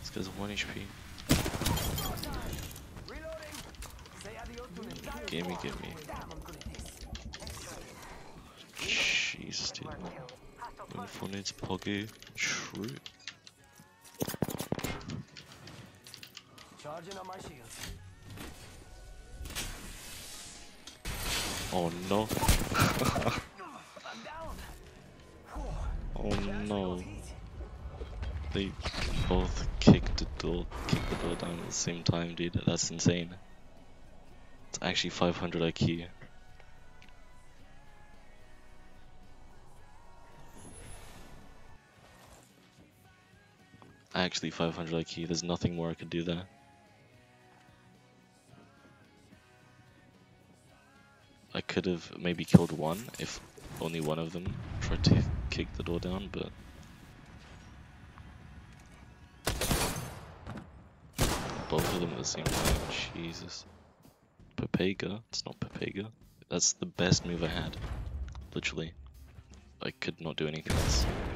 This guy's 1 HP. Gimme. Jeez, dude. Info needs Poggy. True. Oh no. Oh no. They both kicked the door down at the same time, dude. That's insane. It's actually 500 IQ. Actually 500 IQ, there's nothing more I could do there. I could have maybe killed one if only one of them tried to kick the door down, but both of them at the same time. Jesus. Pepega? It's not Pepega. That's the best move I had. Literally. I could not do anything else.